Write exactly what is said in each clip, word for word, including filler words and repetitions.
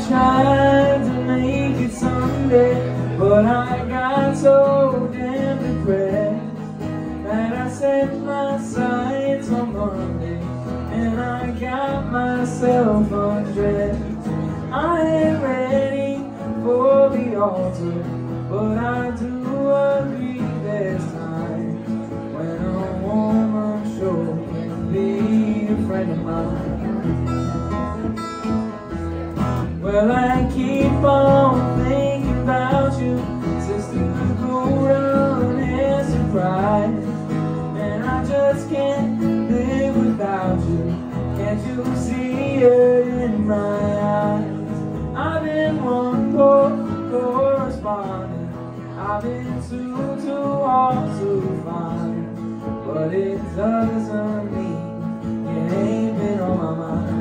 tried to make it someday, but I got so damn depressed that I set my sights on Monday and I got myself undressed. I ain't ready for the altar, but I do agree there's time when a woman sure can be a friend of mine. Well, I keep on thinking about you, sister, go down and surprise, and I just can't live without you. Can't you see it in my eyes? I've been one poor correspondent, I've been too, too hard to find, but it doesn't mean you ain't been on my mind.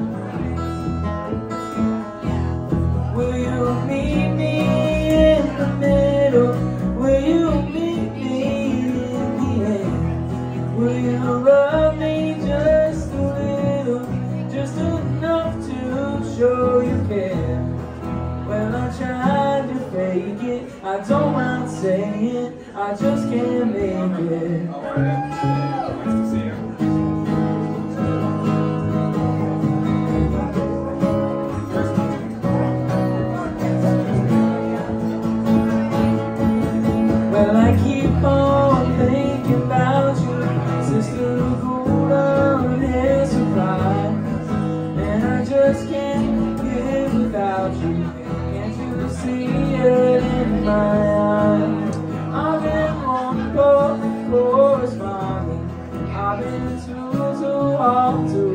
Will you meet me in the middle? Will you meet me in the end? Will you love me just a little, just enough to show you care? Well, I tried to fake it, I don't mind saying, I just can't make it. Well, I keep on thinking about you, sister, golden hair surprise, and I just can't live without you. Can't you see it in my eyes? I've been one poor correspondent, I've been too, too hard to